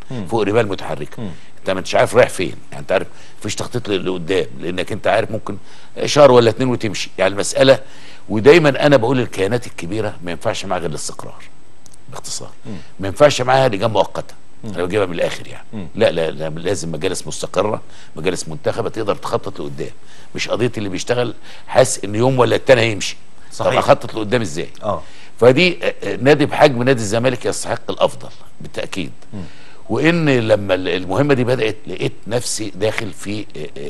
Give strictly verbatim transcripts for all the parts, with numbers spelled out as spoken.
مم. فوق رمال متحركه. مم. انت ما انتش عارف رايح فين، يعني انت عارف مفيش تخطيط لقدام، لانك انت عارف ممكن شهر ولا اتنين وتمشي، يعني المساله. ودايما انا بقول الكيانات الكبيره ما ينفعش معاها غير الاستقرار باختصار. مم. ما ينفعش معاها لجان مؤقته. انا بجيبها من الاخر يعني. مم. لا, لا لا لازم مجالس مستقره، مجالس منتخبه تقدر تخطط لقدام، مش قضيه اللي بيشتغل حاسس ان يوم ولا التاني هيمشي. صحيح. طب اخطط لقدام ازاي؟ اه فدي نادي بحجم نادي الزمالك يستحق الافضل بالتاكيد. مم. وان لما المهمه دي بدات لقيت نفسي داخل في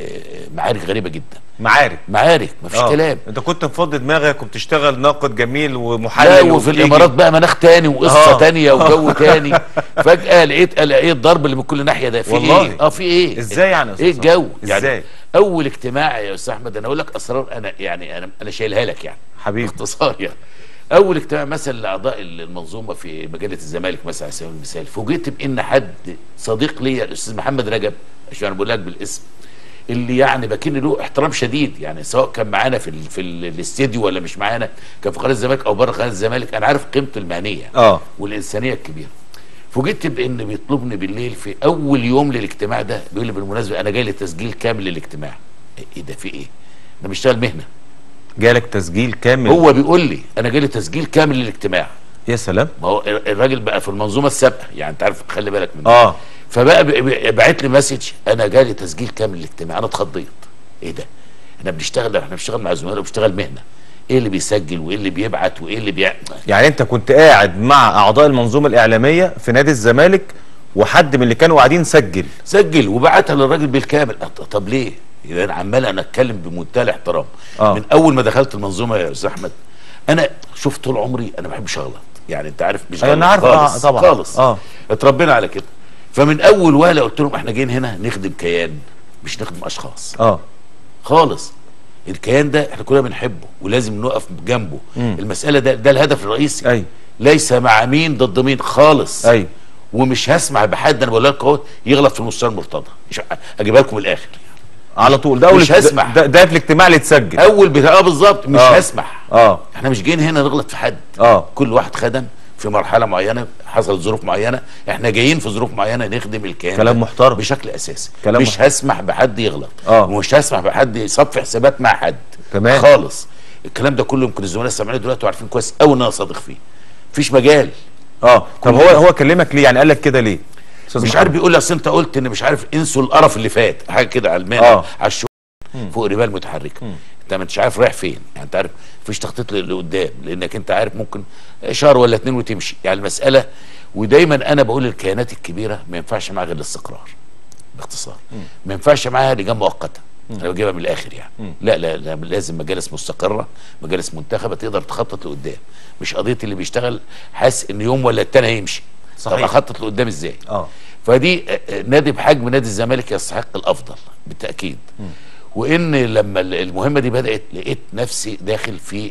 معارك غريبه جدا. معارك معارك مفيش آه. كلام. انت كنت مفضي دماغك وبتشتغل ناقد جميل ومحلل، لا وفي الامارات بقى مناخ تاني وقصه آه. تانيه وجو تاني. فجاه لقيت لقيت ضرب اللي من كل ناحيه ده في والله. ايه؟ اه في ايه؟ ازاي يعني ايه الجو؟ ازاي؟ يعني اول اجتماع يا استاذ احمد انا اقول لك اسرار، انا يعني انا انا شايلها لك يعني حبيبي باختصار يعني. اول اجتماع مثلا لاعضاء المنظومه في مجله الزمالك مثلا على سبيل المثال، فوجئت بان حد صديق ليا الاستاذ محمد رجب، عشان انا بقول لك بالاسم، اللي يعني بكن له احترام شديد، يعني سواء كان معانا في ال في ال الاستديو ولا مش معانا، كان في قناه الزمالك او بره قناه الزمالك، انا عارف قيمته المهنيه اه والانسانيه الكبيره. فوجئت بان بيطلبني بالليل في اول يوم للاجتماع ده، بيقول لي بالمناسبه انا جاي لي تسجيل كامل للاجتماع. ايه ده في ايه؟ انا بشتغل مهنه. جالك تسجيل كامل؟ هو بيقول لي انا جالي تسجيل كامل للاجتماع. يا سلام. ما هو الراجل بقى في المنظومه السابقه، يعني انت عارف خلي بالك منه. اه فبقى باعت لي مسج انا جالي تسجيل كامل للاجتماع. انا اتخضيت. ايه ده؟ احنا بنشتغل احنا بنشتغل مع زملاء وبنشتغل مهنه. ايه اللي بيسجل وايه اللي بيبعت وايه اللي بيع يعني انت كنت قاعد مع اعضاء المنظومه الاعلاميه في نادي الزمالك وحد من اللي كانوا قاعدين سجل سجل وبعتها للراجل بالكامل. طب ليه؟ يعني انا عمال انا اتكلم بمنتهى الاحترام. آه. من اول ما دخلت المنظومه يا استاذ احمد انا شفت طول عمري انا ما بحبش اغلط، يعني انت عارف مش انا عارف خالص آه طبعا خالص اه اتربينا على كده. فمن اول وهله قلت لهم احنا جايين هنا نخدم كيان مش نخدم اشخاص اه خالص. الكيان ده احنا كلنا بنحبه ولازم نقف جنبه. مم. المساله ده ده الهدف الرئيسي. ايوه ليس مع مين ضد مين خالص. ايوه ومش هسمع بحد انا بقول لك اهو يغلط في المستشار مرتضى، اجيبها لكم الاخر على طول. ده اول مش هسمح. ده, ده في الاجتماع اللي اتسجل اول بتاع اه بالظبط مش آه. هسمح. اه احنا مش جايين هنا نغلط في حد. اه كل واحد خدم في مرحله معينه، حصلت ظروف معينه، احنا جايين في ظروف معينه نخدم الكيان. كلام محترم بشكل اساسي. كلام مش محترم. هسمح بحد يغلط اه ومش هسمح بحد يصفي حسابات مع حد تمام خالص. الكلام ده كله يمكن الزملاء سامعينه دلوقتي وعارفين كويس قوي ان انا صادق فيه. مفيش مجال. اه طب هو هو كلمك ليه؟ يعني قال لك كده ليه؟ مش عارف بيقول لي اصل انت قلت ان مش عارف انسوا القرف اللي فات، حاجه كده على المال آه. على الشغل فوق رمال متحركه. مم. انت ما انتش عارف رايح فين، يعني انت عارف مفيش تخطيط لقدام، لانك انت عارف ممكن شهر ولا اتنين وتمشي، يعني المساله. ودايما انا بقول الكيانات الكبيره ما ينفعش معاها غير الاستقرار باختصار. مم. ما ينفعش معاها لجان مؤقته. انا بجيبها من الاخر يعني. مم. لا, لا لا لازم مجالس مستقره، مجالس منتخبه تقدر تخطط لقدام، مش قضيه اللي بيشتغل حاسس ان يوم ولا التاني هيمشي. صحيح. طب اخطط لقدام ازاي؟ اه فدي نادي بحجم نادي الزمالك يستحق الافضل بالتاكيد. م. وان لما المهمه دي بدات لقيت نفسي داخل في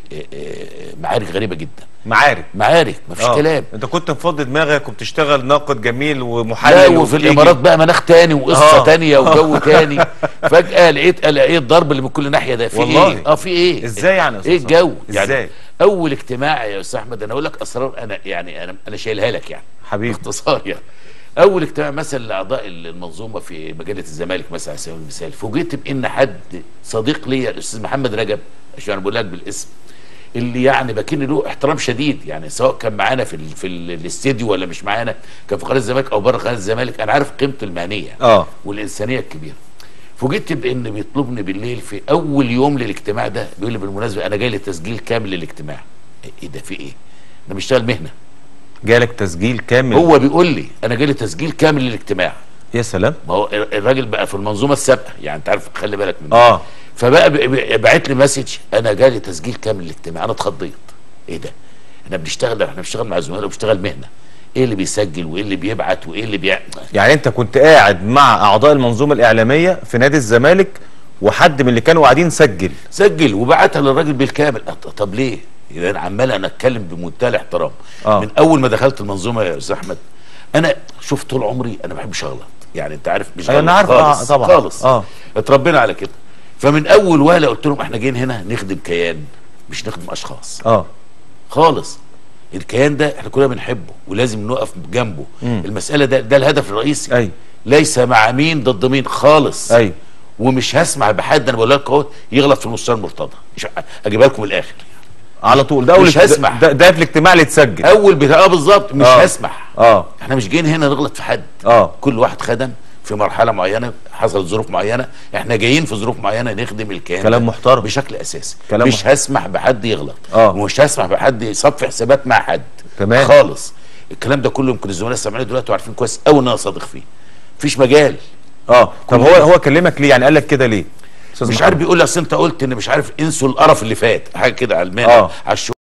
معارك غريبه جدا. معارك معارك مفيش آه. كلام. انت كنت مفضي دماغك وبتشتغل ناقد جميل ومحلل. لا وفي الامارات بقى مناخ تاني وقصه آه. تانيه وجو تاني. فجاه لقيت لقيت ضرب اللي من كل ناحيه ده في والله. ايه؟ اه في ايه؟ ازاي يعني؟ ايه الجو؟ ازاي؟ يعني اول اجتماع يا استاذ احمد انا اقول لك اسرار، انا يعني انا انا شايلها لك يعني حبيبي باختصار يعني. اول اجتماع مثلا لاعضاء المنظومه في مجله الزمالك مثلا على سبيل المثال، فوجئت بان حد صديق ليا الاستاذ محمد رجب، عشان انا بقول لك بالاسم، اللي يعني بكن له احترام شديد، يعني سواء كان معانا في ال في ال الاستديو ولا مش معانا، كان في قناه الزمالك او بره قناه الزمالك، انا عارف قيمته المهنيه اه والانسانيه الكبيره. فوجئت بان بيطلبني بالليل في اول يوم للاجتماع ده، بيقول لي بالمناسبه انا جاي لي تسجيل كامل للاجتماع. ايه ده في ايه؟ انا بشتغل مهنه. جالك تسجيل كامل؟ هو بيقول لي انا جالي تسجيل كامل للاجتماع. يا سلام. ما هو الراجل بقى في المنظومه السابقه، يعني انت عارف خلي بالك منه. اه فبقى باعت لي مسج انا جالي تسجيل كامل للاجتماع. انا اتخضيت. ايه ده؟ احنا بنشتغل احنا بنشتغل مع زملاء وبنشتغل مهنه. ايه اللي بيسجل وايه اللي بيبعت وايه اللي بيع يعني انت كنت قاعد مع اعضاء المنظومه الاعلاميه في نادي الزمالك وحد من اللي كانوا قاعدين سجل سجل وبعتها للراجل بالكامل. طب ليه؟ يعني انا عمال انا اتكلم بمنتهى الاحترام. آه. من اول ما دخلت المنظومه يا استاذ احمد انا شفت طول عمري انا ما بحبش اغلط، يعني انت عارف مش انا عارف خالص. آه طبعا خالص اه اتربينا على كده. فمن اول وهله قلت لهم احنا جايين هنا نخدم كيان مش نخدم اشخاص اه خالص. الكيان ده احنا كلنا بنحبه ولازم نقف جنبه. مم. المساله ده ده الهدف الرئيسي. أي. ليس مع مين ضد مين خالص. أي. ومش هسمع بحد، انا بقول لك اهو، يغلط في المستشار مرتضى، اجيبها لكم من الاخر على طول. ده اول مش هسمح. ده, ده في الاجتماع اللي اتسجل اول بتاع اه بالظبط مش آه. هسمح. اه احنا مش جايين هنا نغلط في حد. اه كل واحد خدم في مرحله معينه، حصلت ظروف معينه، احنا جايين في ظروف معينه نخدم الكيان كلام محترم بشكل اساسي. كلام مش محترم. هسمح بحد يغلط. اه ومش هسمح بحد يصفي حسابات مع حد. تمام خالص. الكلام ده كله يمكن الزملاء سامعينه دلوقتي وعارفين كويس قوي ان انا صادق فيه. مفيش مجال. اه طب هو هو كلمك ليه؟ يعني قال لك كده ليه؟ مش عارف، بيقول لي اصل انت قلت ان مش عارف انسوا القرف اللي فات، حاجه كده على المانع اه على الشو